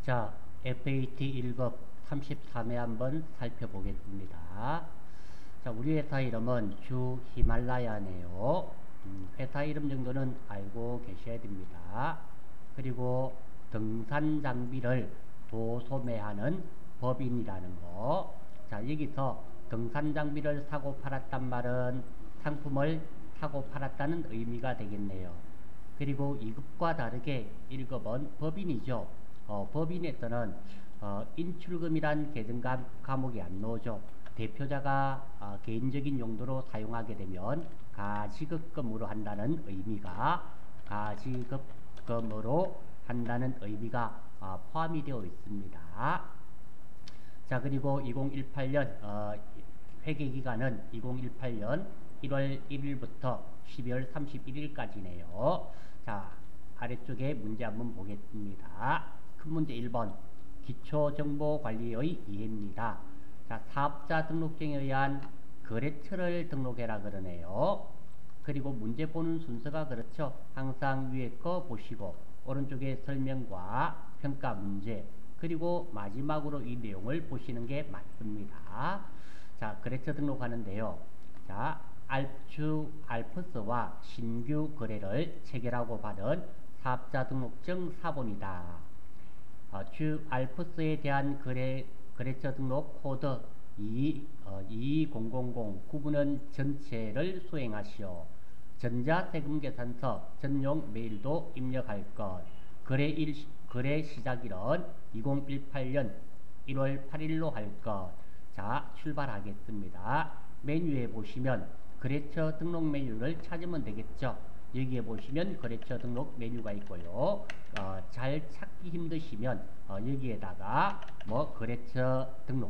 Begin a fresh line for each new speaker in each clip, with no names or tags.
자, FAT 1급 33회 한번 살펴보겠습니다. 자, 우리 회사 이름은 주 히말라야네요. 회사 이름 정도는 알고 계셔야 됩니다. 그리고 등산 장비를 도소매하는 법인이라는 거. 자, 여기서 등산 장비를 사고 팔았단 말은 상품을 사고 팔았다는 의미가 되겠네요. 그리고 2급과 다르게 1급은 법인이죠. 법인에서는 인출금이란 계정감 과목이 안 나오죠. 대표자가 개인적인 용도로 사용하게 되면 가지급금으로 한다는 의미가 포함이 되어 있습니다. 자, 그리고 2018년 회계기간은 2018년 1월 1일부터 12월 31일까지네요. 자, 아래쪽에 문제 한번 보겠습니다. 큰 문제 1번 기초정보관리의 이해입니다. 자, 사업자 등록증에 의한 거래처를 등록해라 그러네요. 그리고 문제 보는 순서가 그렇죠. 항상 위에 거 보시고 오른쪽에 설명과 평가 문제, 그리고 마지막으로 이 내용을 보시는 게 맞습니다. 자, 거래처 등록하는데요. 자, 알프스와 신규 거래를 체결하고 받은 사업자 등록증 사본이다. 주 알프스에 대한 거래처 등록 코드 22000 구분은 전체를 수행하시오. 전자세금계산서 전용 메일도 입력할 것. 거래 시작일은 2018년 1월 8일로 할 것. 자, 출발하겠습니다. 메뉴에 보시면 거래처 등록 메뉴를 찾으면 되겠죠. 여기에 보시면 거래처 등록 메뉴가 있고요. 잘 찾기 힘드시면 여기에다가 거래처 등록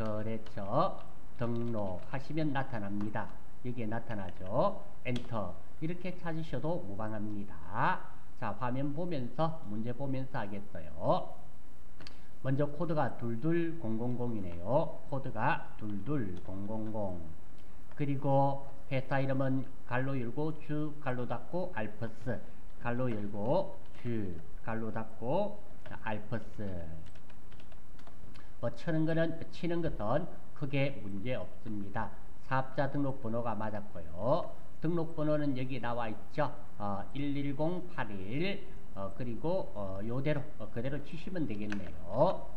하시면 나타납니다. 여기에 나타나죠. 엔터 이렇게 찾으셔도 무방합니다. 자, 화면 보면서 문제 보면서 하겠어요. 먼저 코드가 22000이네요. 코드가 22000. 그리고 회사 이름은 갈로 열고 주 갈로 닫고 알프스 갈로 열고 주 갈로 닫고 알프스. 치는 것은 크게 문제 없습니다. 사업자 등록번호가 맞았고요. 등록번호는 여기 나와 있죠. 11081. 그리고 요대로 그대로 치시면 되겠네요.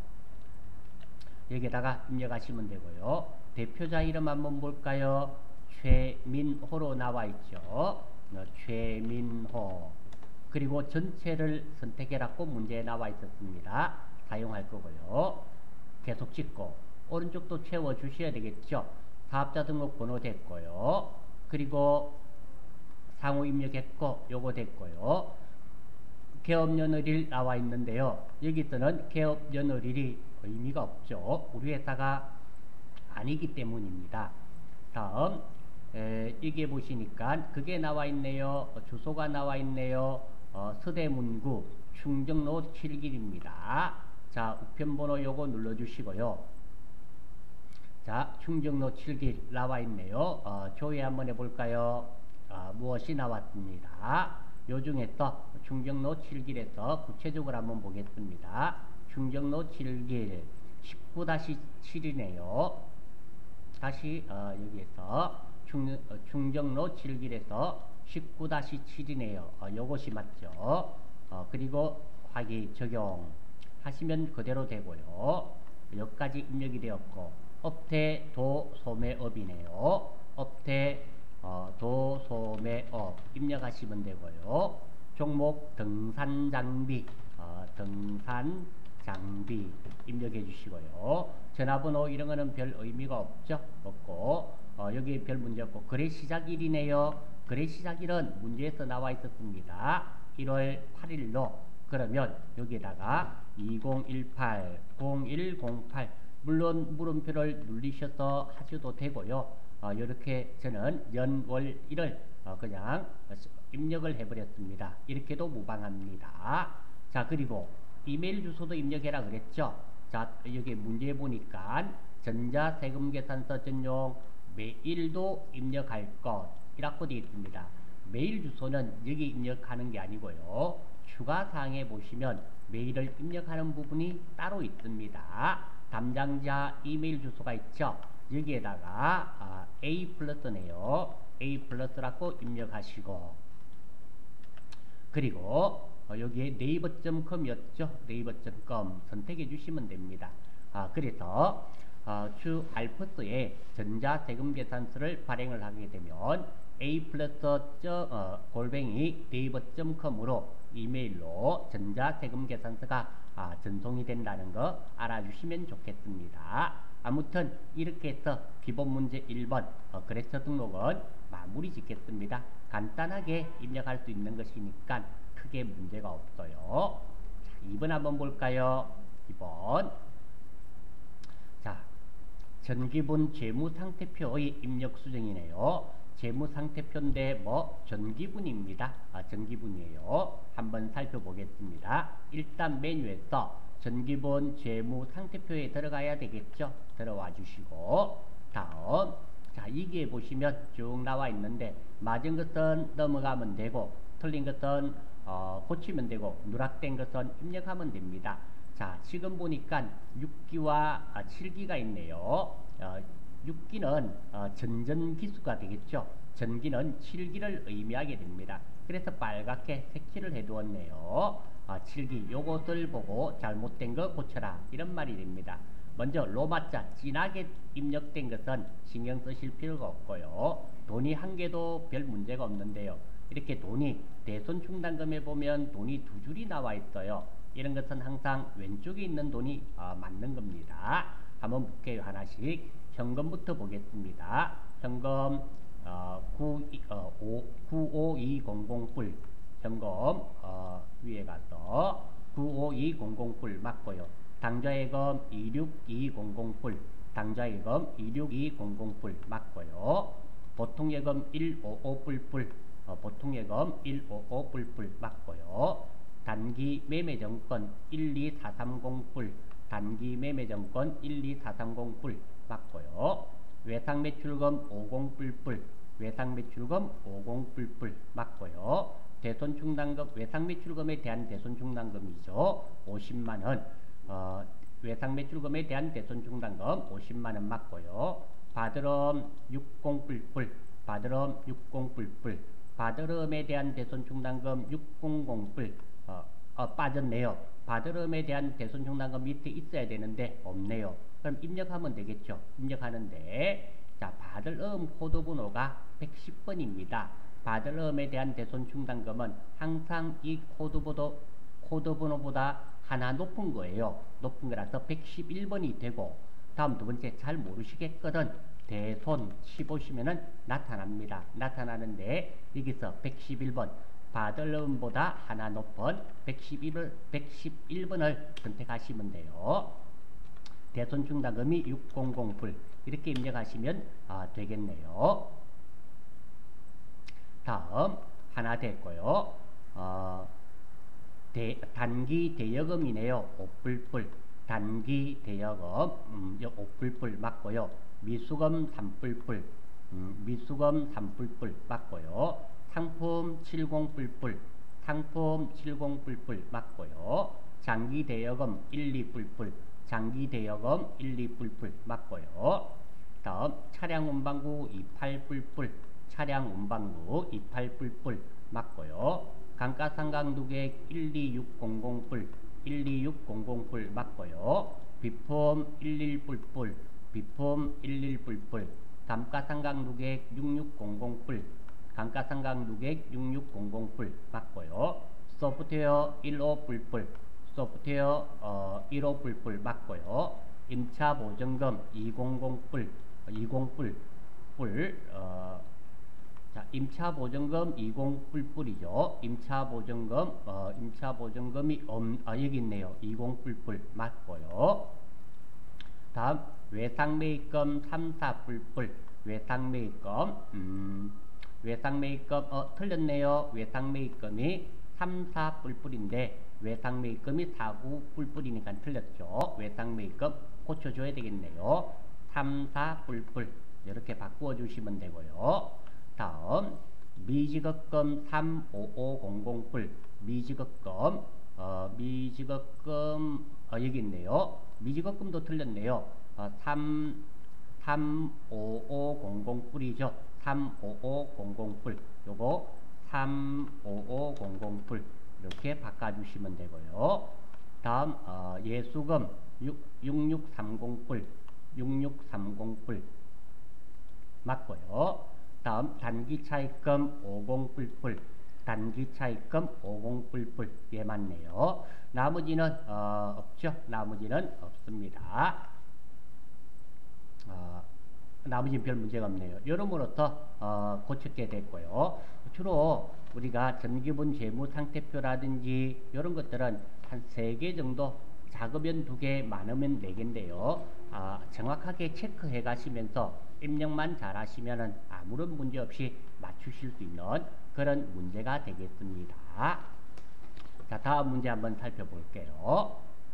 여기다가 입력하시면 되고요. 대표자 이름 한번 볼까요? 최민호로 나와 있죠. 최민호. 그리고 전체를 선택해라고 문제에 나와 있었습니다. 사용할 거고요. 계속 찍고 오른쪽도 채워 주셔야 되겠죠. 사업자 등록번호 됐고요. 그리고 상호 입력했고 요거 됐고요. 개업연월일 나와 있는데요. 여기서는 개업연월일이 의미가 없죠. 우리 회사가 아니기 때문입니다. 다음 여기에 보시니까 그게 나와 있네요. 주소가 나와 있네요. 서대문구 충정로 7길입니다. 자, 우편번호 요거 눌러주시고요. 자, 충정로 7길 나와 있네요. 조회 한번 해볼까요? 무엇이 나왔습니다. 요 중에서 충정로 7길에서 구체적으로 한번 보겠습니다. 충정로 7길 19-7이네요. 다시 여기에서 충정로 7길에서 19-7이네요. 요것이 맞죠. 그리고 확인 적용 하시면 그대로 되고요. 여기까지 입력이 되었고 업태 도소매업이네요. 업태 도소매업 입력하시면 되고요. 종목 등산장비 등산장비 입력해 주시고요. 전화번호 이런 거는 별 의미가 없고 여기 별 문제 없고 거래 시작일이네요. 거래 시작일은 문제에서 나와 있었습니다. 1월 8일로. 그러면 여기에다가 2018 0108 물론 물음표를 누르셔서 하셔도 되고요. 이렇게 저는 연월일을 그냥 입력을 해버렸습니다. 이렇게도 무방합니다. 자, 그리고 이메일 주소도 입력해라 그랬죠. 자, 여기 문제 보니까 전자세금계산서 전용 메일도 입력할 것 이라고 되어 있습니다. 메일 주소는 여기 입력하는 게 아니고요. 추가사항에 보시면 메일을 입력하는 부분이 따로 있습니다. 담당자 이메일 주소가 있죠. 여기에다가 A 플러스네요. A 플러스라고 입력하시고, 그리고 여기에 네이버.com이었죠. 네이버.com 선택해 주시면 됩니다. 그래서 주 알프스에 전자세금 계산서를 발행을 하게 되면 A 플러스 골뱅이 네이버.com으로 이메일로 전자세금 계산서가 전송이 된다는 거 알아주시면 좋겠습니다. 아무튼 이렇게 해서 기본 문제 1번 거래처 등록은 마무리 짓겠습니다. 간단하게 입력할 수 있는 것이니까 크게 문제가 없어요. 자, 2번 한번 볼까요? 2번. 자, 전기분 재무상태표의 입력 수정이네요. 재무상태표인데 전기분입니다. 전기분이에요. 한번 살펴보겠습니다. 일단 메뉴에서 전기분 재무상태표에 들어가야 되겠죠. 들어와 주시고, 다음, 자, 이게 보시면 쭉 나와 있는데 맞은 것은 넘어가면 되고 틀린 것은 고치면 되고 누락된 것은 입력하면 됩니다. 자, 지금 보니까 6기와 7기가 있네요. 6기는 전전기수가 되겠죠. 전기는 7기를 의미하게 됩니다. 그래서 빨갛게 색칠을 해두었네요. 7기 요것을 보고 잘못된 거 고쳐라 이런 말이 됩니다. 먼저 로마자 진하게 입력된 것은 신경 쓰실 필요가 없고요. 돈이 한 개도 별 문제가 없는데요. 이렇게 돈이 대손충당금에 보면 돈이 두 줄이 나와 있어요. 이런 것은 항상 왼쪽에 있는 돈이 맞는 겁니다. 한번 볼게요. 하나씩. 현금부터 보겠습니다. 현금 95200불 현금 위에 가서 95200불 맞고요. 당좌예금 26200불 당좌예금 26200불 맞고요. 보통예금 155불 보통예금 155불 맞고요. 단기 매매정권 12430불 단기 매매정권 12430불 맞고요. 외상매출금 50불 외상매출금 50불 맞고요. 대손충당금 외상매출금에 대한 대손충당금이죠. 50만원 외상매출금에 대한 대손충당금 50만원 맞고요. 바드럼 60불 바드럼 60불 바드럼에 대한 대손충당금 600불 빠졌네요. 바드럼에 대한 대손충당금 밑에 있어야 되는데 없네요. 그럼 입력하면 되겠죠. 입력하는데 자, 바들음 코드번호가 110번입니다. 바들음에 대한 대손충당금은 항상 이 코드번호보다 하나 높은 거예요. 높은 거라서 111번이 되고, 다음 두 번째 잘 모르시겠거든. 대손 치보시면은 나타납니다. 나타나는데 여기서 111번 바들음보다 하나 높은 111번을 선택하시면 돼요. 대손충당금이 600불 이렇게 입력하시면 되겠네요. 다음 하나 됐고요. 단기 대여금이네요. 5불 단기 대여금 5불 맞고요. 미수금 3불 미수금 3불 맞고요. 상품 70불 상품 70불 맞고요. 장기 대여금 1,2불 장기 대여금 1,2불 맞고요. 다음 차량 운반구 28불 차량 운반구 28불 맞고요. 감가상각누계액 12600불 12600불 맞고요. 비품 11불 비품 11불 감가상각누계액 6600불 감가상각누계액 6600불 맞고요. 소프트웨어 15불 소프트웨어 15불 맞고요. 임차보증금 200불 20불 자, 임차보증금 20불이죠. 임차보증금이 여기 있네요. 20불 맞고요. 다음 외상매입금 3,4불 외상매입금 틀렸네요. 외상매입금이 3,4불인데 외상매입금이 4,9불이니까 틀렸죠. 외상매입금 고쳐줘야 되겠네요. 3,4불 이렇게 바꾸어 주시면 되고요. 다음 미지급금 35500불 미지급금 여기 있네요. 미지급금도 틀렸네요. 35500불이죠. 35500불 요거 35500불 이렇게 바꿔주시면 되고요. 다음 예수금 6630불 6630불 맞고요. 다음 단기차입금 50불 단기차입금 50불 예 맞네요. 나머지는 없죠. 나머지는 없습니다. 나머지는 별 문제가 없네요. 여러모로부터 고쳤게 됐고요. 주로 우리가 전기분 재무상태표라든지 이런 것들은 한 3개 정도 작으면 2개 많으면 4개인데요. 정확하게 체크해 가시면서 입력만 잘 하시면 아무런 문제 없이 맞추실 수 있는 그런 문제가 되겠습니다. 자, 다음 문제 한번 살펴볼게요.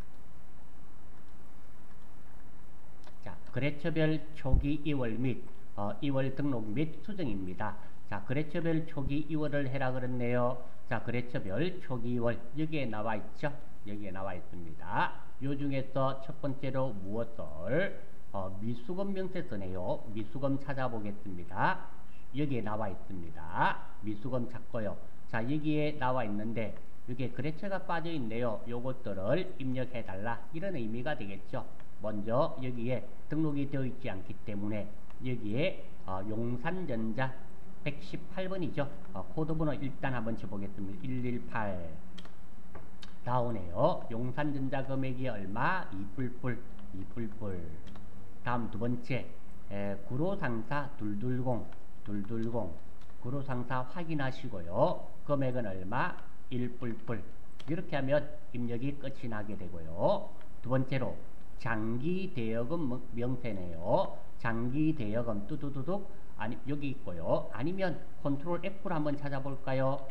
자, 거래처별 초기 2월 및 2월 등록 및 수정입니다. 자, 거래처별 초기 2월을 해라 그랬네요. 자, 거래처별 초기 2월 여기에 나와 있죠. 여기에 나와 있습니다. 요 중에서 첫 번째로 무엇을 미수금 명세 쓰네요. 미수금 찾아보겠습니다. 여기에 나와 있습니다. 미수금 찾고요. 자, 여기에 나와 있는데 여기에 거래처가 빠져 있네요. 요것들을 입력해 달라 이런 의미가 되겠죠. 먼저 여기에 등록이 되어 있지 않기 때문에 여기에 용산전자 118번이죠. 코드번호 일단 한번 쳐보겠습니다. 118 나오네요. 용산전자 금액이 얼마? 2불불 다음 두 번째 구로상사 220 구로상사 확인하시고요. 금액은 얼마? 1불불 이렇게 하면 입력이 끝이 나게 되고요. 두 번째로 장기대여금 명세네요. 장기대여금 뚜두두둑 여기 있고요. 아니면 컨트롤 F로 한번 찾아볼까요?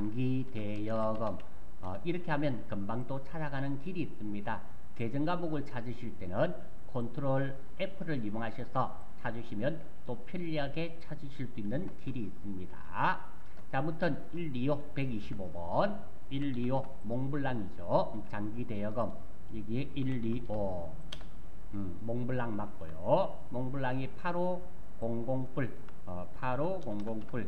장기대여금 이렇게 하면 금방 또 찾아가는 길이 있습니다. 계정 과목을 찾으실 때는 컨트롤 F를 이용하셔서 찾으시면 또 편리하게 찾으실 수 있는 길이 있습니다. 자, 아무튼 125 125번 125 몽블랑이죠. 장기대여금 여기에 125 몽블랑 맞고요. 몽블랑이 8500불 8500불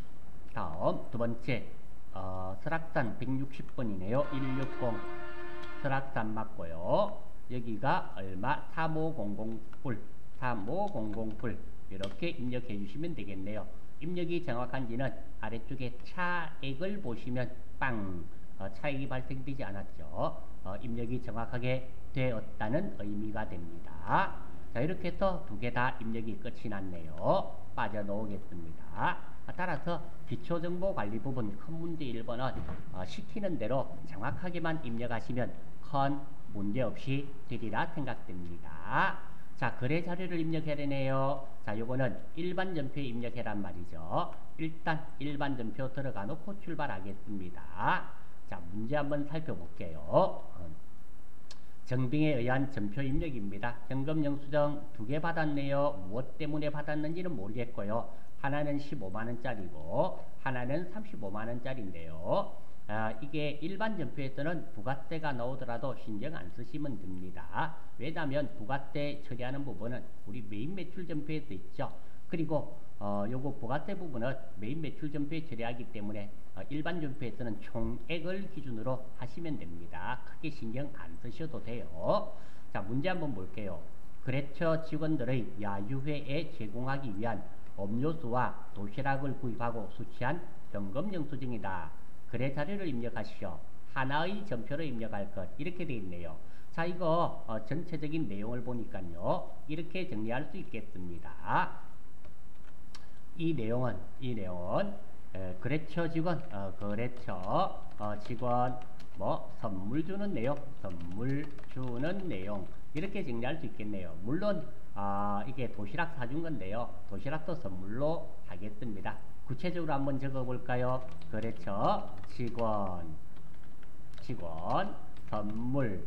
다음 두 번째 설악산 160번이네요. 160 설악산 맞고요. 여기가 얼마? 3500불 3500불 이렇게 입력해 주시면 되겠네요. 입력이 정확한지는 아래쪽에 차액을 보시면 빵 차익이 발생되지 않았죠. 입력이 정확하게 되었다는 의미가 됩니다. 자, 이렇게 해서 2개 다 입력이 끝이 났네요. 빠져놓겠습니다. 따라서 기초정보관리 부분 큰 문제 1번은 시키는 대로 정확하게만 입력하시면 큰 문제없이 되리라 생각됩니다. 자, 거래 자료를 입력해야 되네요. 자, 요거는 일반 전표에 입력해란 말이죠. 일단 일반 전표 들어가 놓고 출발하겠습니다. 자, 문제 한번 살펴볼게요. 정빙에 의한 전표 입력입니다. 현금 영수증 2개 받았네요. 무엇 때문에 받았는지는 모르겠고요. 하나는 15만원짜리고 하나는 35만원짜리인데요. 이게 일반 전표에서는 부가세가 나오더라도 신경 안 쓰시면 됩니다. 왜냐하면 부가세 처리하는 부분은 우리 메인 매출 전표에서 있죠. 그리고 요거 부가세 부분은 메인 매출 전표에 처리하기 때문에 일반 전표에서는 총액을 기준으로 하시면 됩니다. 크게 신경 안 쓰셔도 돼요. 자, 문제 한번 볼게요. 거래처 직원들의 야유회에 제공하기 위한 음료수와 도시락을 구입하고 수취한 현금 영수증이다. 거래 자료를 입력하시오. 하나의 전표로 입력할 것 이렇게 되어 있네요. 자, 이거 전체적인 내용을 보니까요 이렇게 정리할 수 있겠습니다. 이 내용은 거래처 직원 직원 선물 주는 내용 이렇게 정리할 수 있겠네요. 물론 이게 도시락 사준 건데요. 도시락도 선물로 하겠습니다. 구체적으로 한번 적어볼까요? 거래처 직원 선물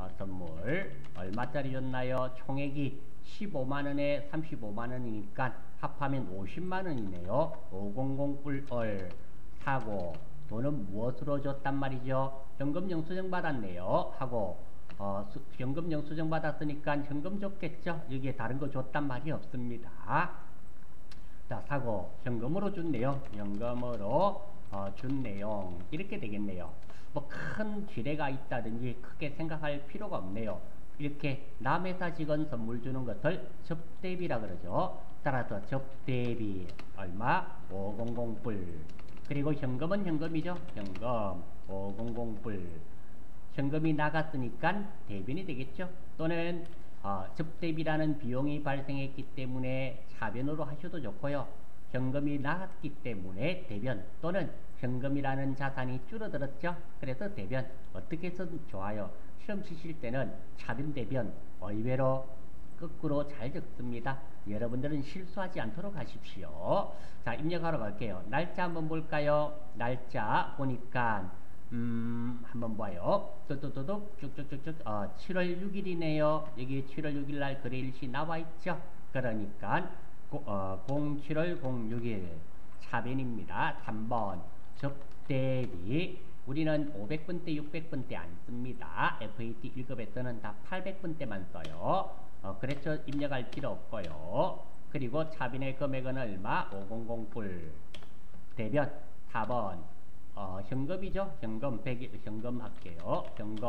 얼마짜리 줬나요? 총액이 15만원에 35만원이니까 합하면 50만 원이네요. 500불을 사고 돈은 무엇으로 줬단 말이죠? 현금 영수증 받았네요. 하고 현금 영수증 받았으니까 현금 줬겠죠? 여기에 다른 거 줬단 말이 없습니다. 자, 사고 현금으로 준 내용, 현금으로 준 내용 이렇게 되겠네요. 뭐 큰 지뢰가 있다든지 크게 생각할 필요가 없네요. 이렇게 남회사 직원 선물 주는 것을 접대비라 그러죠. 따라서 접대비 얼마? 500불. 그리고 현금은 현금이죠. 현금 500불. 현금이 나갔으니까 대변이 되겠죠. 또는 접대비라는 비용이 발생했기 때문에 차변으로 하셔도 좋고요. 현금이 나갔기 때문에 대변 또는 현금이라는 자산이 줄어들었죠. 그래서 대변 어떻게 해서든 좋아요. 시험 치실 때는 차변 대변 의외로 거꾸로 잘 적습니다. 여러분들은 실수하지 않도록 하십시오. 자, 입력하러 갈게요. 날짜 한번 볼까요? 날짜 보니까 한번 봐요. 뚜뚜뚜뚝 쭉쭉쭉쭉 7월 6일이네요. 여기 7월 6일 날 거래일시 나와 있죠. 그러니까 07월 06일 차변입니다. 3번 접대비 우리는 500분대 600분대 안 씁니다. FAT 1급에서는 다 800분대만 써요. 그래서 입력할 필요 없고요. 그리고 차변의 금액은 얼마? 500불. 대변 4번 현금이죠. 현금 100일 현금 할게요. 현금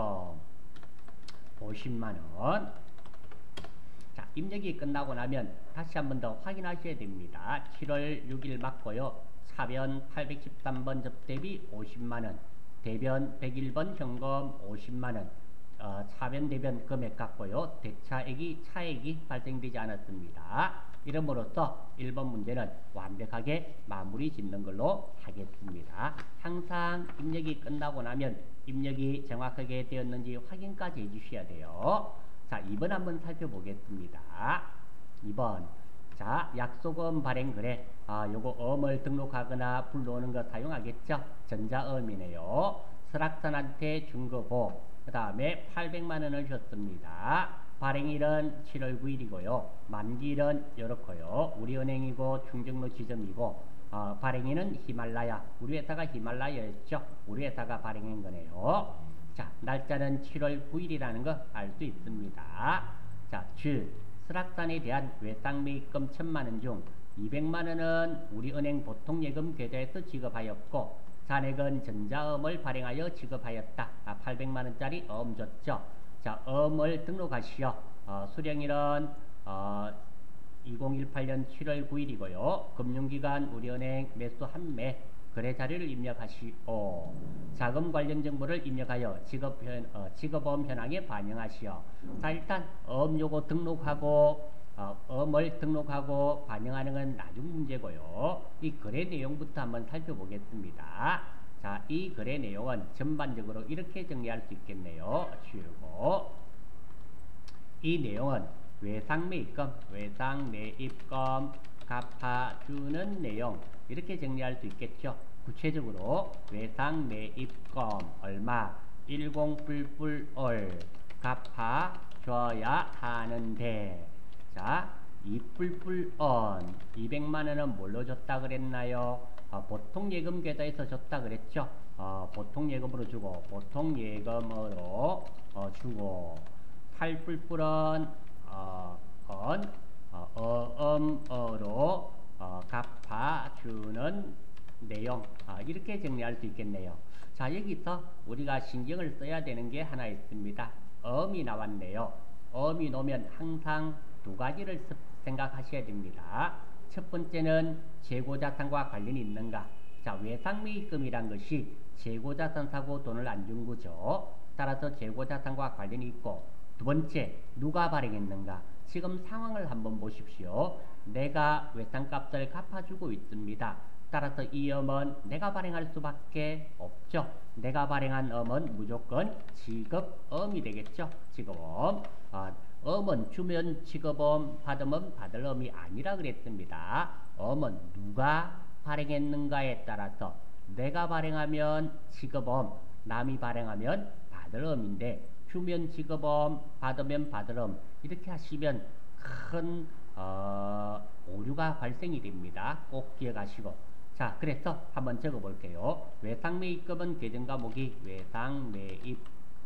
50만원. 자, 입력이 끝나고 나면 다시 한 번 더 확인하셔야 됩니다. 7월 6일 맞고요. 차변 813번 접대비 50만원. 대변 101번 현금 50만원. 차변 대변 금액 같고요. 대차액이 차액이 발생되지 않았습니다. 이름으로써 1번 문제는 완벽하게 마무리 짓는 걸로 하겠습니다. 항상 입력이 끝나고 나면 입력이 정확하게 되었는지 확인까지 해주셔야 돼요. 자, 2번 한번 살펴보겠습니다. 2번 자, 약속음 발행 거래 요거 음을 등록하거나 불러오는 거 사용하겠죠. 전자음이네요. 설악산한테 준 거고 그 다음에 800만원을 줬습니다. 발행일은 7월 9일이고요. 만기일은 이렇고요. 우리은행이고 충정로 지점이고 발행일은 히말라야. 우리 회사가 히말라야였죠. 우리 회사가 발행한 거네요. 자, 날짜는 7월 9일이라는 거 알 수 있습니다. 자, 설악산에 대한 외상매입금 1000만원 중 200만원은 우리은행 보통예금 계좌에서 지급하였고 잔액은 전자음을 발행하여 지급하였다. 800만원짜리 음 줬죠. 자, 음을 등록하시오. 수령일은 2018년 7월 9일이고요. 금융기관 우리은행 매수 한매 거래자료를 입력하시오. 자금 관련 정보를 입력하여 지급음 현황에 반영하시오. 자, 일단 요거 등록하고 음을 등록하고 반영하는 건 나중 문제고요. 이 거래 내용부터 한번 살펴보겠습니다. 자, 이 거래 내용은 전반적으로 이렇게 정리할 수 있겠네요. 지우고 이 내용은 외상매입금 갚아주는 내용 이렇게 정리할 수 있겠죠. 구체적으로 외상매입금 얼마 10불불을 갚아줘야 하는데 자, 2불불은 200만원은 뭘로 줬다 그랬나요? 보통예금 계좌에서 줬다 그랬죠. 보통예금으로 주고 보통예금으로 주고 8불불은 어음으로 갚아주는 내용 이렇게 정리할 수 있겠네요. 자, 여기서 우리가 신경을 써야 되는 게 하나 있습니다. 음이 나왔네요. 음이 나오면 항상 두 가지를 생각하셔야 됩니다. 첫 번째는 재고자산과 관련이 있는가. 자, 외상매입금이란 것이 재고자산 사고 돈을 안 준 거죠. 따라서 재고자산과 관련이 있고 두 번째 누가 발행했는가. 지금 상황을 한번 보십시오. 내가 외상값을 갚아주고 있습니다. 따라서 이 음은 내가 발행할 수밖에 없죠. 내가 발행한 음은 무조건 지급음이 되겠죠. 지급음. 음은 주면 지급음, 받으면 받을 음이 아니라 그랬습니다. 음은 누가 발행했는가에 따라서 내가 발행하면 지급음, 남이 발행하면 받을 음인데 주면 지급음, 받으면 받을 음 이렇게 하시면 큰 오류가 발생이 됩니다. 꼭 기억하시고. 자, 그래서 한번 적어 볼게요. 외상매입금은 계정 과목이 외상매입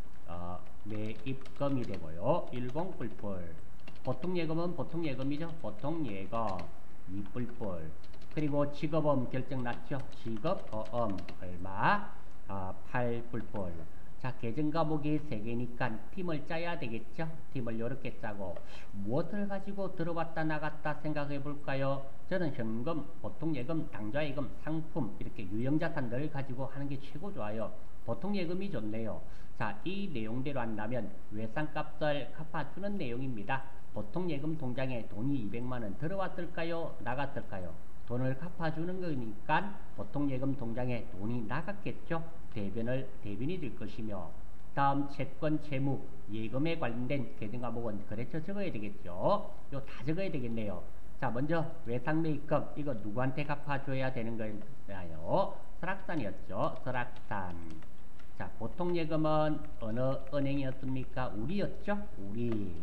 매입금이 되고요. 10뿔뿔. 보통예금은 보통예금이죠. 보통예금 2뿔뿔. 그리고 직업어음 결정 났죠. 직업어음 얼마? 8뿔뿔. 자, 계정 과목이 3개니까 팀을 짜야 되겠죠. 팀을 이렇게 짜고 무엇을 가지고 들어왔다 나갔다 생각해 볼까요? 저는 현금, 보통예금, 당좌예금, 상품 이렇게 유형자산들 가지고 하는 게 최고 좋아요. 보통예금이 좋네요. 자, 이 내용대로 한다면 외상값을 갚아주는 내용입니다. 보통예금 통장에 돈이 200만원 들어왔을까요? 나갔을까요? 돈을 갚아주는 거니까 보통예금 통장에 돈이 나갔겠죠. 대변이 될 것이며, 다음 채권, 채무, 예금에 관련된 계정 과목은 거래처 적어야 되겠죠. 이거 다 적어야 되겠네요. 자, 먼저 외상매입금 이거 누구한테 갚아줘야 되는 거였나요? 설악산이었죠. 설악산. 자, 보통예금은 어느 은행이었습니까? 우리였죠. 우리.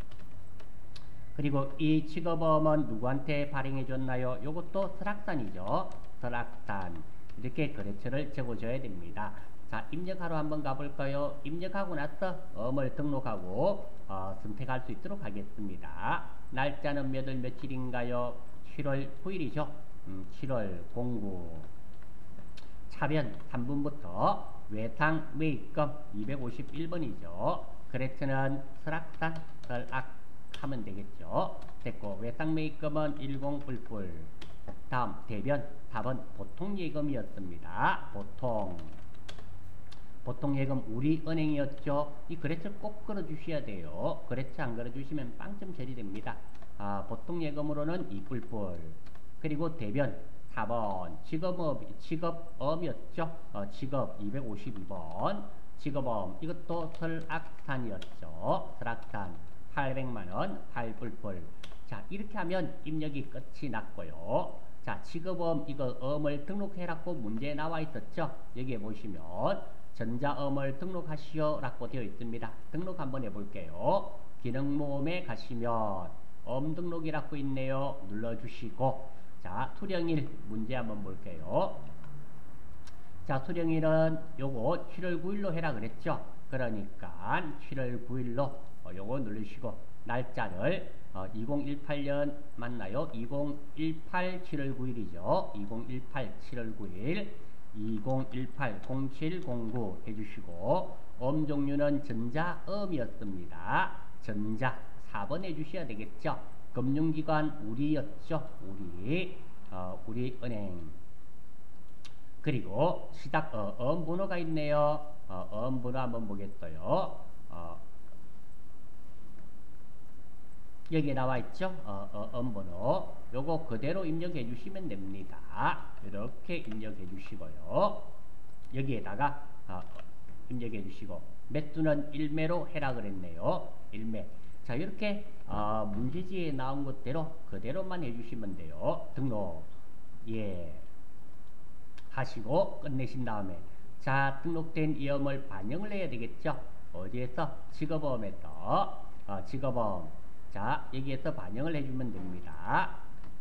그리고 이 직업어음은 누구한테 발행해 줬나요? 요것도 설악산이죠. 설악산. 이렇게 거래처를 적어줘야 됩니다. 자, 입력하러 한번 가볼까요? 입력하고 나서 어음을 등록하고 선택할 수 있도록 하겠습니다. 날짜는 몇 월 며칠인가요? 7월 9일이죠. 7월 09. 차변 3분부터 외상 매입금 251번이죠. 거래처는 설악산, 설악 하면 되겠죠. 됐고, 외상 매입금은 10뿔뿔. 다음 대변 4번 보통예금이었습니다. 보통예금 우리은행이었죠. 이 거래처 꼭 걸어주셔야 돼요. 거래처 안 걸어주시면 빵점 처리됩니다. 보통예금으로는 2뿔뿔. 그리고 대변 4번 직업어음이었죠. 직업 252번 직업어음 이것도 설악산이었죠. 설악산 800만원 8뿔뿔. 자, 이렇게 하면 입력이 끝이 났고요. 자, 직업어음 이거 어음을 등록해라고 문제에 나와 있었죠. 여기에 보시면 전자어음을 등록하시오 라고 되어 있습니다. 등록 한번 해볼게요. 기능모음에 가시면 어음 등록이라고 있네요. 눌러주시고, 자, 수령일 문제 한번 볼게요. 자, 수령일은 요거 7월 9일로 해라 그랬죠. 그러니까 7월 9일로 요거 누르시고, 날짜를 2018년 맞나요? 2018 7월 9일이죠. 2018 7월 9일 2018 0709 해주시고, 어음 종류는 전자어음이었습니다. 전자 4번 해주셔야 되겠죠. 금융기관 우리였죠. 우리은행. 그리고 시작 어음 번호가 있네요. 어음 번호 한번 보겠어요. 여기에 나와 있죠. 어음 번호. 요거 그대로 입력해 주시면 됩니다. 이렇게 입력해 주시고요. 여기에다가 입력해 주시고, 매수는 1매로 해라 그랬네요. 1매. 자, 이렇게 문제지에 나온 것대로 그대로만 해주시면 돼요. 등록 하시고 끝내신 다음에, 자, 등록된 이 어음을 반영을 해야 되겠죠. 어디에서? 직업어음에서 직업어음. 자, 여기에서 반영을 해주면 됩니다.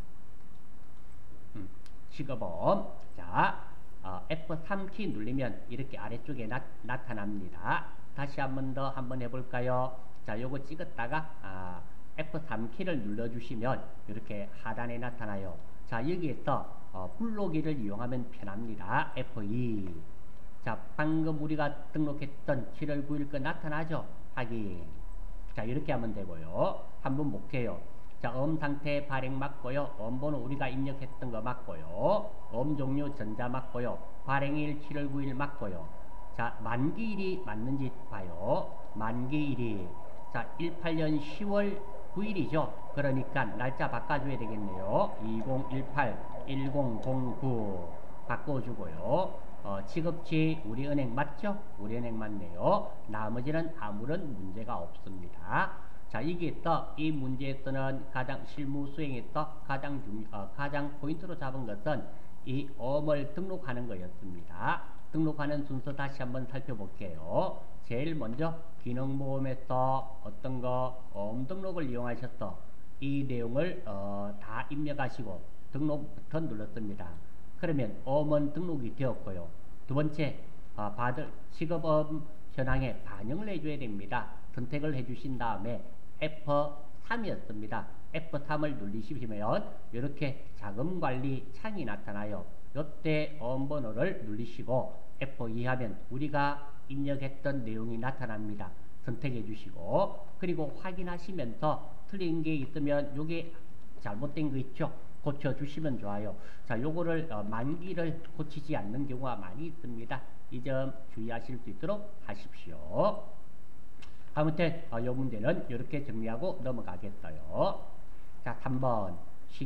직업어음. 자, F3키 누르면 이렇게 아래쪽에 나타납니다. 다시 한번 더 한번 해볼까요? 자, 요거 찍었다가 F3키를 눌러주시면 이렇게 하단에 나타나요. 자, 여기에서 불러오기를 이용하면 편합니다. F2. 자, 방금 우리가 등록했던 7월 9일 거 나타나죠? 확인. 자, 이렇게 하면 되고요. 한번 볼게요. 자, 어음 상태 발행 맞고요. 어음 번호 우리가 입력했던 거 맞고요. 어음 종류 전자 맞고요. 발행일 7월 9일 맞고요. 자, 만기일이 맞는지 봐요. 만기일이, 자, 18년 10월 9일이죠. 그러니까 날짜 바꿔줘야 되겠네요. 2018 1009 바꿔주고요. 직업지 우리은행 맞죠? 우리은행 맞네요. 나머지는 아무런 문제가 없습니다. 자, 여기에서 이 문제에서는 가장 실무 수행에서 가장 포인트로 잡은 것은 이 어음을 등록하는 거였습니다. 등록하는 순서 다시 한번 살펴볼게요. 제일 먼저 기능모음에서 어떤 거 어음 등록을 이용하셔서 이 내용을 다 입력하시고 등록 버튼 눌렀습니다. 그러면 어문 등록이 되었고요. 두 번째, 받을 직업업 현황에 반영을 해줘야 됩니다. 선택을 해주신 다음에 F3이었습니다. F3을 누르시면 이렇게 자금관리 창이 나타나요. 이때 어음번호를 누르시고 F2 하면 우리가 입력했던 내용이 나타납니다. 선택해 주시고 그리고 확인하시면서 틀린 게 있으면 요게 잘못된 거 있죠? 고쳐주시면 좋아요. 자, 요거를 만기를 고치지 않는 경우가 많이 있습니다. 이 점 주의하실 수 있도록 하십시오. 아무튼 이 문제는 이렇게 정리하고 넘어가겠어요. 자, 3번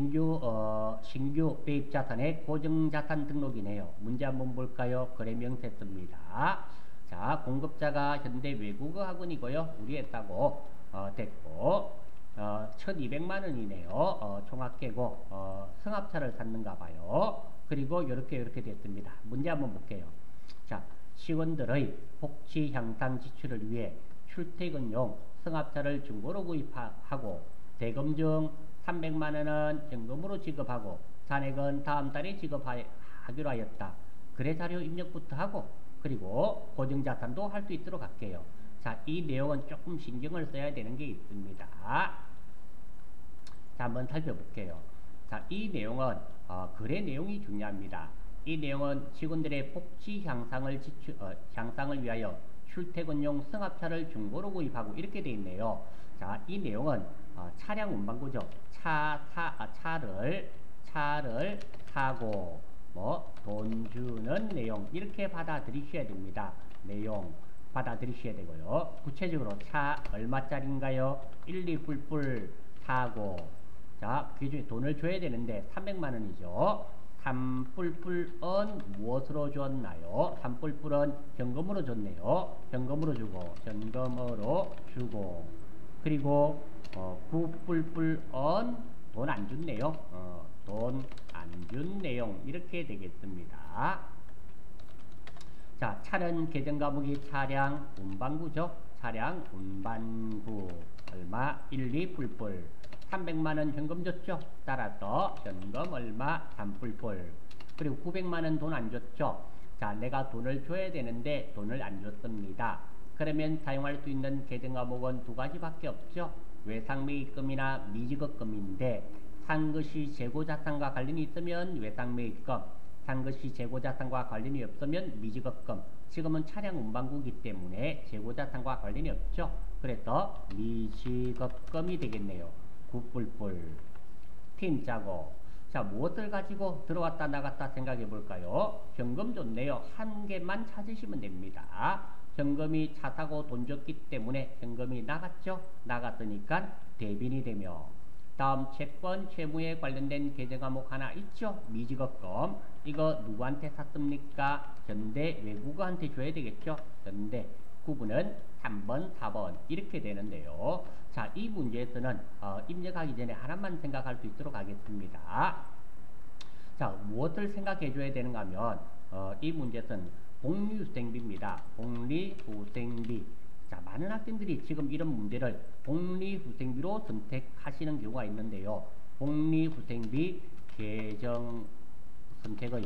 신규 배입자산의 고정자산 등록이네요. 문제 한번 볼까요? 거래명세 씁니다. 자, 공급자가 현대 외국어 학원이고요. 우리 했다고 됐고 1200만 원이네요. 총합계고 승합차를 샀는가 봐요. 그리고 이렇게 됐습니다. 문제 한번 볼게요. 자, 직원들의 복지 향상 지출을 위해 출퇴근용 승합차를 중고로 구입하고 대금 중 300만 원은 현금으로 지급하고 잔액은 다음 달에 지급하기로 하였다. 거래자료 입력부터 하고 그리고 고정자산도 할 수 있도록 할게요. 자, 이 내용은 조금 신경을 써야 되는 게 있습니다. 자, 한번 살펴볼게요. 자, 이 내용은 거래 내용이 중요합니다. 이 내용은 직원들의 복지 향상을 위하여 출퇴근용 승합차를 중고로 구입하고 이렇게 돼 있네요. 자, 이 내용은 차량 운반구죠. 차를 타고 돈 주는 내용 이렇게 받아들이셔야 됩니다. 내용 받아들이셔야 되고요. 구체적으로 차 얼마짜리인가요? 1, 2 뿔뿔 타고 자, 그 중에 돈을 줘야 되는데 300만 원이죠. 3뿔뿔은 무엇으로 줬나요? 3뿔뿔은 현금으로 줬네요. 현금으로 주고 그리고 9뿔뿔은 돈 안 줬네요. 돈 안 준 내용 이렇게 되겠습니다. 자, 차는 계정 과목이 차량 운반구죠. 차량 운반구 얼마? 1, 2 뿔뿔 300만원 현금 줬죠. 따라서 현금 얼마? 3뿔뿔. 그리고 900만원 돈 안 줬죠. 자, 내가 돈을 줘야 되는데 돈을 안 줬습니다. 그러면 사용할 수 있는 계정 과목은 두 가지밖에 없죠. 외상매입금이나 미지급금인데 산 것이 재고자산과 관련이 있으면 외상매입금, 산 것이 재고자산과 관련이 없으면 미지급금. 지금은 차량 운반구이기 때문에 재고자산과 관련이 없죠. 그래서 미지급금이 되겠네요. 9뿔뿔 팀 짜고 자, 무엇을 가지고 들어왔다 나갔다 생각해 볼까요? 현금 줬네요. 한 개만 찾으시면 됩니다. 현금이 차 사고 돈 줬기 때문에 현금이 나갔죠. 나갔으니까 대빈이 되며 다음 채권 채무에 관련된 계정 과목 하나 있죠. 미지급금. 이거 누구한테 샀습니까? 현대 외국어한테 줘야 되겠죠. 현대 구분은 3번 4번 이렇게 되는데요. 자, 이 문제에서는 입력하기 전에 하나만 생각할 수 있도록 하겠습니다. 자, 무엇을 생각해 줘야 되는가 하면 이 문제에서는 복리후생비입니다. 복리후생비. 자, 많은 학생들이 지금 이런 문제를 복리후생비로 선택하시는 경우가 있는데요. 복리후생비 계정 선택의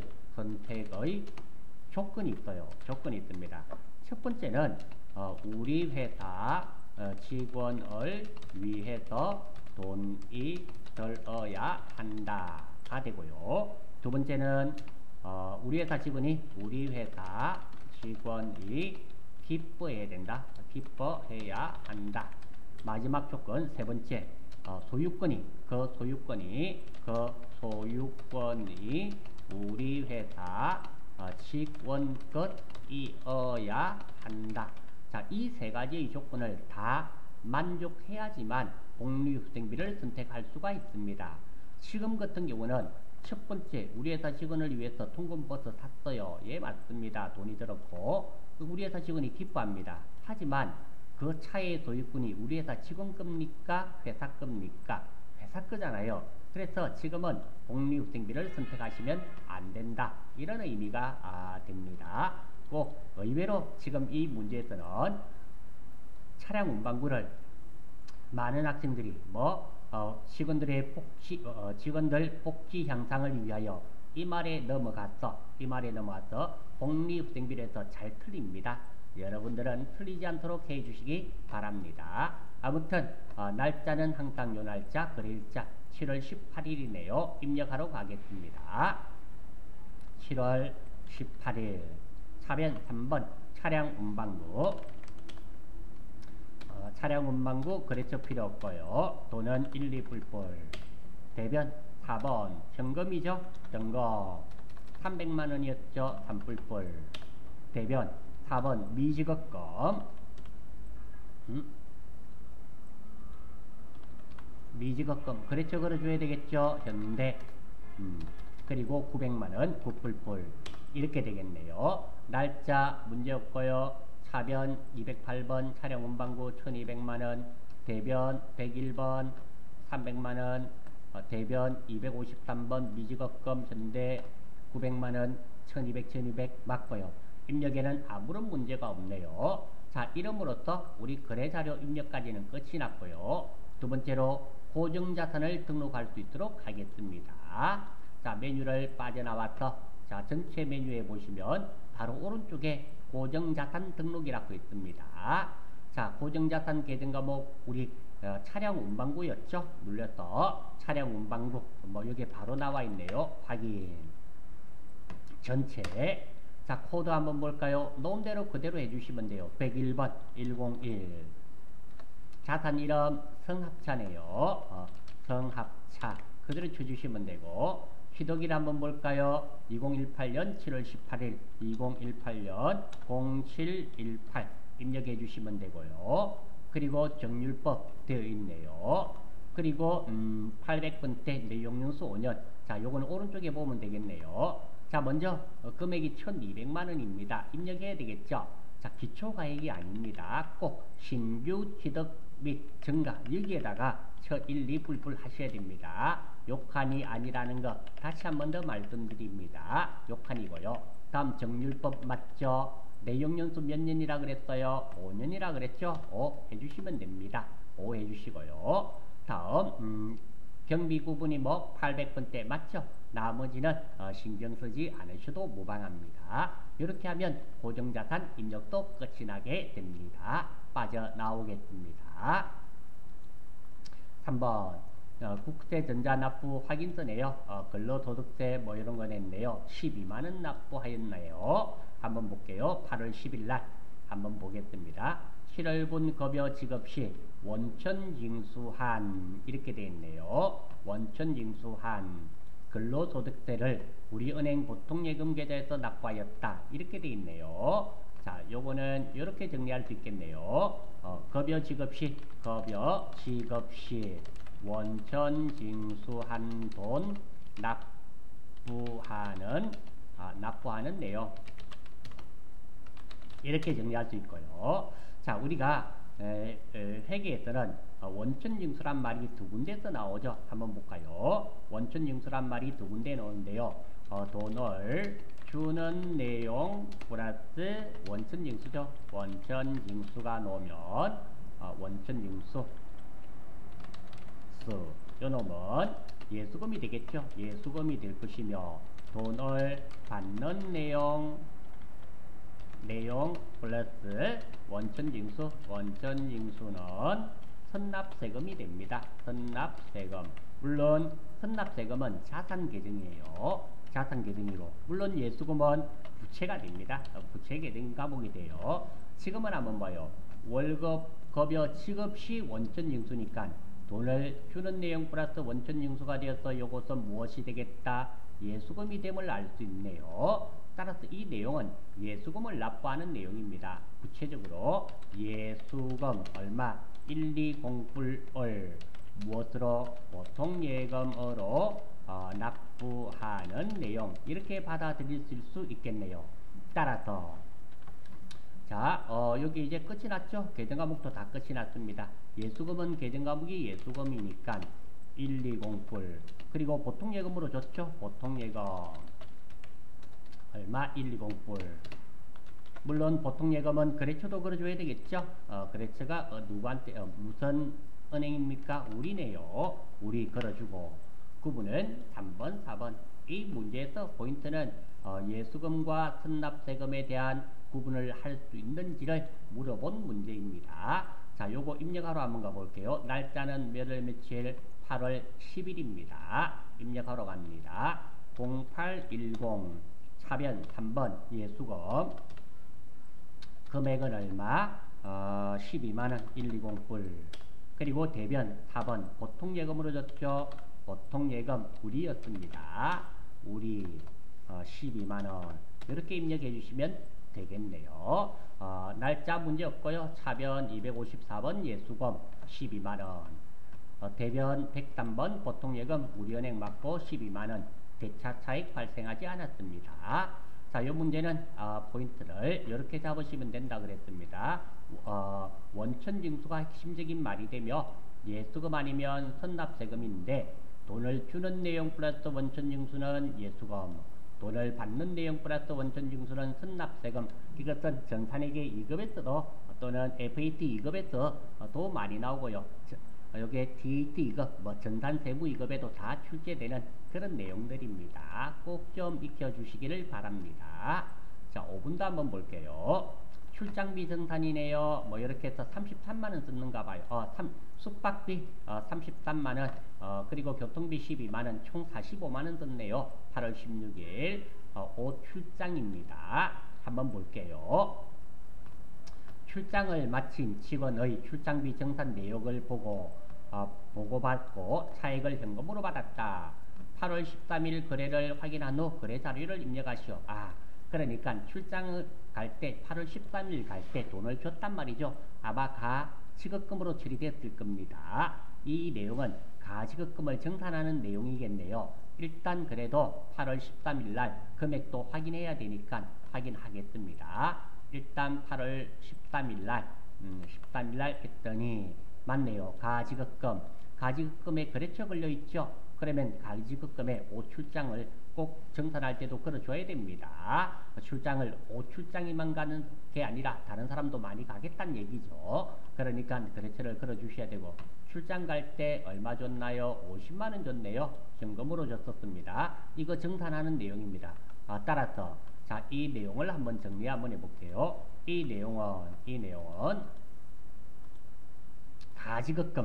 조건이 있어요. 조건이 있습니다. 첫 번째는 우리 회사 직원을 위해서 돈이 들어야 한다가 되고요. 두 번째는 우리 회사 직원이 기뻐해야 된다. 기뻐해야 한다. 마지막 조건 세 번째 소유권이 우리 회사 직원 것이어야 한다. 자, 이 세 가지의 조건을 다 만족해야지만 복리후생비를 선택할 수가 있습니다. 지금 같은 경우는 첫 번째 우리 회사 직원을 위해서 통근버스 샀어요. 예, 맞습니다. 돈이 들었고 우리 회사 직원이 기뻐합니다. 하지만 그 차의 소유권이 우리 회사 직원 겁니까? 회사 겁니까? 회사 거잖아요. 그래서 지금은 복리후생비를 선택하시면 안 된다. 이런 의미가 됩니다. 꼭 의외로 지금 이 문제에서는 차량 운반구를 많은 학생들이 직원들 복지 향상을 위하여 이 말에 넘어가서 공리후생비례에서 잘 틀립니다. 여러분들은 틀리지 않도록 해주시기 바랍니다. 아무튼 날짜는 항상 요 날짜 거래일자 7월 18일이네요. 입력하러 가겠습니다. 7월 18일 차변 3번 차량 운반구 거래처 필요 없고요. 돈은 1, 2뿔뿔. 대변 4번 점검이죠. 점검 300만원이었죠. 3뿔뿔. 대변 4번 미지급금 미지급금 거래처 걸어줘야 되겠죠. 현대 그리고 900만원 9뿔뿔 이렇게 되겠네요. 날짜 문제없고요. 차변 208번 차량 운반구 1200만원, 대변 101번 300만원, 대변 253번 미지급금 현대 900만원 1200 맞고요. 입력에는 아무런 문제가 없네요. 자, 이름으로써 우리 거래자료 입력까지는 끝이 났고요. 두 번째로 고정자산을 등록할 수 있도록 하겠습니다. 자, 메뉴를 빠져나와서 자, 전체 메뉴에 보시면 바로 오른쪽에 고정자산 등록이라고 있습니다. 자, 고정자산 계정 과목 우리 차량 운반구였죠. 눌러서 차량 운반구 여기 바로 나와 있네요. 확인. 전체. 자, 코드 한번 볼까요? 놓은 대로 그대로 해주시면 돼요. 101번 101. 자산 이름 성합차네요. 성합차 그대로 쳐주시면 되고, 취득일 한번 볼까요? 2018년 7월 18일 2018년 0718 입력해 주시면 되고요. 그리고 정률법 되어 있네요. 그리고 800번대 내용연수 5년. 자, 요거는 오른쪽에 보면 되겠네요. 자, 먼저 금액이 1200만원입니다. 입력해야 되겠죠. 자, 기초가액이 아닙니다. 꼭 신규 취득 및 증가 여기에다가 1, 2 뿔뿔 하셔야 됩니다. 욕한이 아니라는 거 다시 한 번 더 말씀드립니다. 욕한이고요. 다음 정률법 맞죠? 내용연수 몇 년이라 그랬어요? 5년이라 그랬죠? 5 해주시면 됩니다. 5 해주시고요. 다음 경비 구분이 800번대 맞죠? 나머지는 신경 쓰지 않으셔도 무방합니다. 이렇게 하면 고정자산 입력도 끝이 나게 됩니다. 빠져나오겠습니다. 3번 국세전자납부 확인서네요. 근로소득세 이런 거 냈네요. 12만원 납부하였나요? 한번 볼게요. 8월 10일 날 한번 보겠습니다. 7월분 급여 지급 시 원천징수한 이렇게 되어 있네요. 원천징수한 근로소득세를 우리은행 보통예금 계좌에서 납부하였다 이렇게 되어 있네요. 자, 요거는 이렇게 정리할 수 있겠네요. 급여 지급 시 원천징수한 돈 납부하는 내용 이렇게 정리할 수 있고요. 자, 우리가 회계에서는 원천징수란 말이 두 군데서 나오죠. 한번 볼까요? 원천징수란 말이 두 군데 나오는데요. 돈을 주는 내용 플러스 원천징수죠. 원천징수가 나오면 원천징수 요 놈은 예수금이 되겠죠. 예수금이 될 것이며, 돈을 받는 내용 플러스 원천징수는 선납세금이 됩니다. 선납세금. 물론 선납세금은 자산계정이에요. 자산계정이고, 물론 예수금은 부채가 됩니다. 부채계정 과목이 돼요. 지금은 한번 봐요. 월급 급여 지급 시 원천징수니까 돈을 주는 내용 플러스 원천징수가 되어서 이것은 무엇이 되겠다? 예수금이 됨을 알 수 있네요. 따라서 이 내용은 예수금을 납부하는 내용입니다. 구체적으로 예수금 얼마? 120불을 무엇으로? 보통예금으로 납부하는 내용 이렇게 받아들일 수 있겠네요. 따라서 자, 여기 이제 끝이 났죠? 계정과목도 다 끝이 났습니다. 예수금은 계정과목이 예수금이니까 120불. 그리고 보통예금으로 줬죠? 보통예금. 얼마? 120불. 물론 보통예금은 거래처도 걸어줘야 되겠죠? 거래처가 누구한테, 무슨 은행입니까? 우리네요. 우리 걸어주고 9번은 3번, 4번. 이 문제에서 포인트는 예수금과 선납세금에 대한 구분을 할 수 있는지를 물어본 문제입니다. 자, 요거 입력하러 한번 가볼게요. 날짜는 몇월 며칠? 8월 10일입니다. 입력하러 갑니다. 0810 차변 3번 예수금 금액은 얼마? 12만원 120불. 그리고 대변 4번 보통예금으로 줬죠. 보통예금 우리였습니다. 우리 12만원 이렇게 입력해 주시면 되겠네요. 날짜 문제 없고요. 차변 254번 예수금 12만원. 대변 103번 보통예금 우리은행 맞고 12만원. 대차 차익 발생하지 않았습니다. 자, 이 문제는 포인트를 이렇게 잡으시면 된다 그랬습니다. 원천징수가 핵심적인 말이 되며 예수금 아니면 선납세금인데 돈을 주는 내용 플러스 원천징수는 예수금, 돈을 받는 내용 플러스 원천징수는 선납세금. 이것은 전산회계 2급에서도 또는 FAT 2급에서도 많이 나오고요. 여기에 DAT 2급, 전산세무 2급에도 다 출제되는 그런 내용들입니다. 꼭 좀 익혀주시기를 바랍니다. 자, 5분도 한번 볼게요. 출장비 정산이네요. 이렇게 해서 33만원 썼는가 봐요. 숙박비 33만원, 그리고 교통비 12만원, 총 45만원 썼네요. 8월 16일 옷 출장입니다. 한번 볼게요. 출장을 마친 직원의 출장비 정산 내역을 보고받고 차액을 현금으로 받았다. 8월 13일 거래를 확인한 후 거래 자료를 입력하시오. 그러니까 출장을 갈 때 8월 13일 갈 때 돈을 줬단 말이죠. 아마 가지급금으로 처리됐을 겁니다. 이 내용은 가지급금을 정산하는 내용이겠네요. 일단 그래도 8월 13일 날 금액도 확인해야 되니까 확인하겠습니다. 일단 8월 13일 날 13일 날 했더니 맞네요. 가지급금에 거래처 걸려있죠. 그러면 가지급금에 옷출장을 꼭 정산할 때도 걸어줘야 됩니다. 출장을 옷출장이만 가는 게 아니라 다른 사람도 많이 가겠다는 얘기죠. 그러니까 거래처를 걸어주셔야 되고, 출장 갈 때 얼마 줬나요? 50만원 줬네요. 현금으로 줬었습니다. 이거 정산하는 내용입니다. 따라서 자, 이 내용을 한번 정리 한번 해볼게요. 이 내용은 가지급금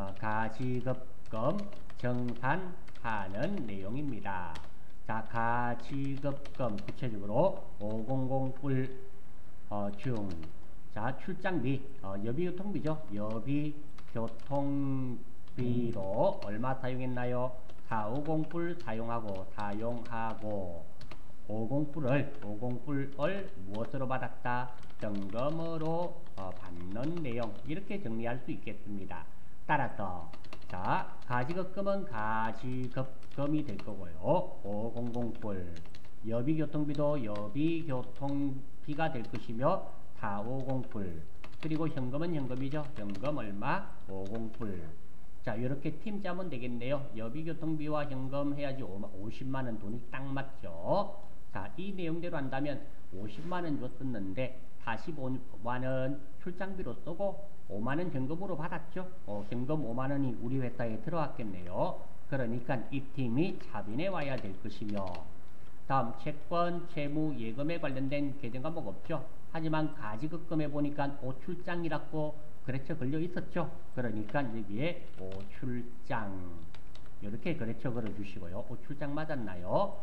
정산하는 내용입니다. 자, 가지급금 구체적으로 500불 중, 자, 출장비, 여비교통비죠. 여비교통비로 얼마 사용했나요? 450불 사용하고 50불을 무엇으로 받았다? 점검으로 받는 내용. 이렇게 정리할 수 있겠습니다. 따라서 자, 가지급금은 가지급금이 될 거고요. 500불. 여비교통비도 여비교통비가 될 것이며 450불. 그리고 현금은 현금이죠. 현금 얼마? 50불. 자, 이렇게 팀 짜면 되겠네요. 여비교통비와 현금 해야지 50만원 돈이 딱 맞죠. 자, 이 내용대로 한다면 50만원 줬었는데 45만원 출장비로 쓰고 5만원 현금으로 받았죠. 현금 5만원이 우리 회사에 들어왔겠네요. 그러니까 이 팀이 자빈에 와야 될 것이며, 다음 채권, 채무, 예금에 관련된 계정 과목 없죠. 하지만 가지급금에 보니까 오출장이라고 거래처 걸려 있었죠. 그러니까 여기에 오출장 이렇게 거래처 걸어 주시고요. 오출장 맞았나요?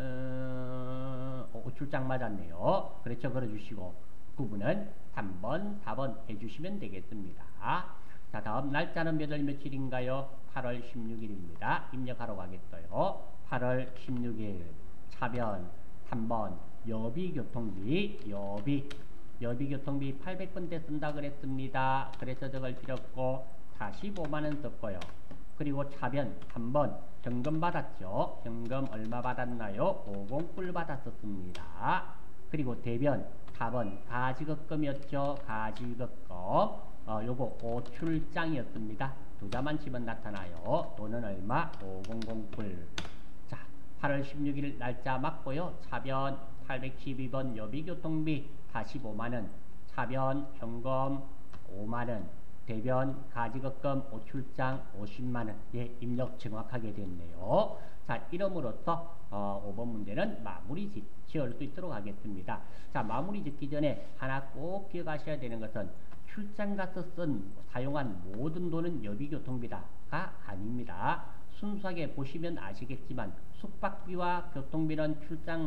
오출장 맞았네요. 거래처 걸어 주시고 구분은 3번, 4번 해주시면 되겠습니다. 자, 다음 날짜는 몇월 며칠인가요? 8월 16일입니다. 입력하러 가겠어요. 8월 16일 차변 3번 여비교통비 여비교통비 800번대 쓴다 그랬습니다. 그래서 저걸 드렸고 45만원 썼고요. 그리고 차변 3번 현금 받았죠. 현금 얼마 받았나요? 50불 받았었습니다. 그리고 대변 4번 가지급금이었죠. 가지급금 요거 오출장이었습니다. 두 자만 치면 나타나요. 돈은 얼마? 500불. 자, 8월 16일 날짜 맞고요. 차변 812번 여비교통비 45만원, 차변 현금 5만원, 대변, 가지급금, 오출장 50만원. 예, 입력 정확하게 됐네요. 자, 이름으로써 5번 문제는 마무리 지을 수 있도록 하겠습니다. 자, 마무리 짓기 전에 하나 꼭 기억하셔야 되는 것은 출장 가서 사용한 모든 돈은 여비교통비다가 아닙니다. 순수하게 보시면 아시겠지만 숙박비와 교통비는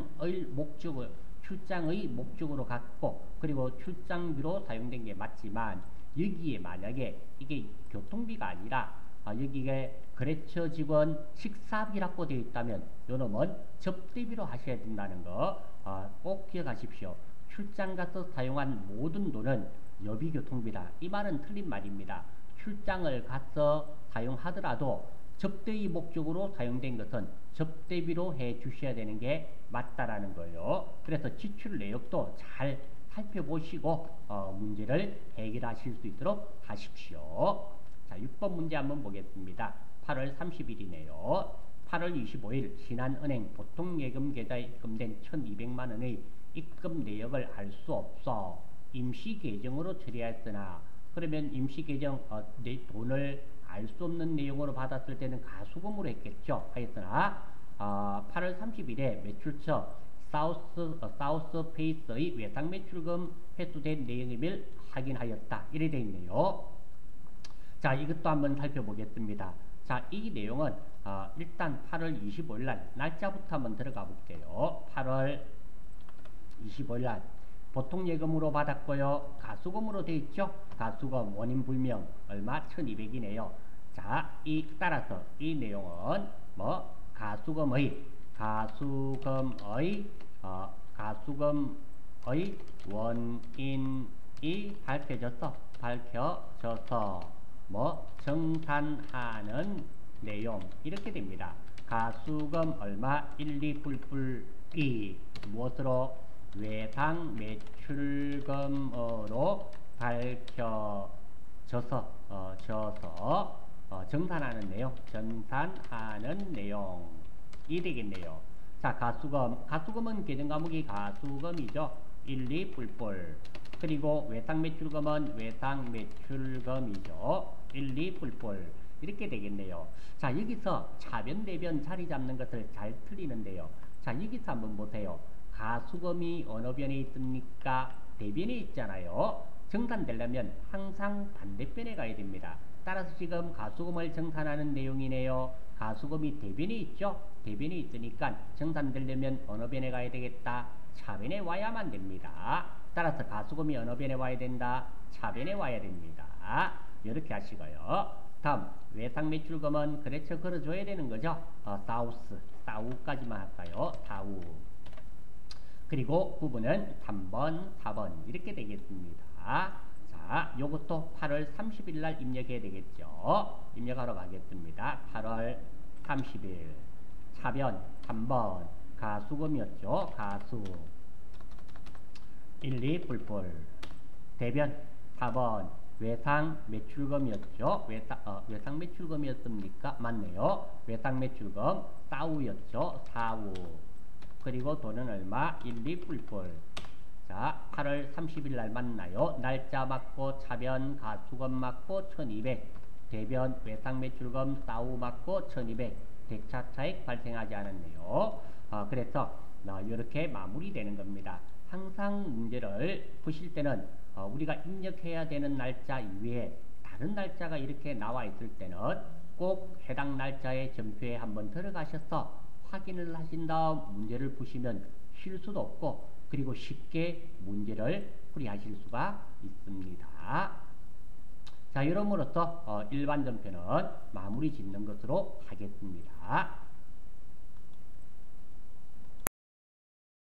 출장의 목적으로 갖고 그리고 출장비로 사용된 게 맞지만 여기에 만약에 이게 교통비가 아니라 여기에 거래처 직원 식사비라고 되어 있다면 요놈은 접대비로 하셔야 된다는 거 꼭 기억하십시오. 출장 가서 사용한 모든 돈은 여비교통비다. 이 말은 틀린 말입니다. 출장을 가서 사용하더라도 접대의 목적으로 사용된 것은 접대비로 해 주셔야 되는 게 맞다라는 거예요. 그래서 지출 내역도 잘 살펴보시고 문제를 해결하실 수 있도록 하십시오. 자, 6번 문제 한번 보겠습니다. 8월 30일이네요. 8월 25일 신한은행 보통예금 계좌에 입금된 1200만원의 입금 내역을 알 수 없어 임시계정으로 처리하였으나 그러면 임시계정 내 돈을 알 수 없는 내용으로 받았을 때는 가수금으로 했겠죠. 하였으나 8월 30일에 매출처 사우스 페이스의 외상 매출금 회수된 내용임을 확인하였다. 이래 되어 있네요. 자, 이것도 한번 살펴보겠습니다. 자, 이 내용은 일단 8월 25일 날 날짜부터 한번 들어가 볼게요. 8월 25일 날 보통 예금으로 받았고요. 가수금으로 되어 있죠. 가수금 원인 불명 얼마 1200이네요. 자, 따라서 이 내용은 뭐 가수금의 원인이 밝혀져서 뭐 정산하는 내용 이렇게 됩니다. 가수금 얼마 1, 2 뿔뿔이 무엇으로 외상 매출금으로 밝혀져서 정산하는 내용이 되겠네요. 자, 가수금은 계정 과목이 가수금이죠. 1, 2 뿔뿔. 그리고 외상 매출금은 외상 매출금이죠. 1, 2 뿔뿔. 이렇게 되겠네요. 자, 여기서 차변 대변 자리 잡는 것을 잘 틀리는데요. 자, 여기서 한번 보세요. 가수금이 어느 변에 있습니까? 대변에 있잖아요. 정산되려면 항상 반대편에 가야 됩니다. 따라서 지금 가수금을 정산하는 내용이네요. 가수금이 대변에 있죠? 대변에 있으니까 정산되려면 어느 변에 가야 되겠다? 차변에 와야만 됩니다. 따라서 가수금이 어느 변에 와야 된다? 차변에 와야 됩니다. 이렇게 하시고요. 다음 외상 매출금은 거래처 걸어줘야 되는 거죠. 사우까지만 할까요? 사우. 그리고 부분은 3번, 4번 이렇게 되겠습니다. 자, 요것도 8월 30일 날 입력해야 되겠죠. 입력하러 가겠습니다. 8월 30일 차변 3번 가수금이었죠. 가수 1, 2 뿔뿔. 대변 4번 외상 매출금이었죠. 외상 매출금이었습니까? 맞네요. 외상 매출금 사우였죠. 사우. 그리고 돈은 얼마? 1, 2 뿔뿔. 자, 8월 30일 날 맞나요? 날짜 맞고 차변 가수금 맞고 1200. 대변 외상 매출금 사우 맞고 1200. 대차 차익 발생하지 않았네요. 그래서 이렇게 마무리되는 겁니다. 항상 문제를 푸실 때는 우리가 입력해야 되는 날짜 이외에 다른 날짜가 이렇게 나와 있을 때는 꼭 해당 날짜의 점표에 한번 들어가셔서 확인을 하신 다음 문제를 푸시면 실수도 없고 그리고 쉽게 문제를 풀이하실 수가 있습니다. 자, 이러므로써 일반 점표는 마무리 짓는 것으로 하겠습니다.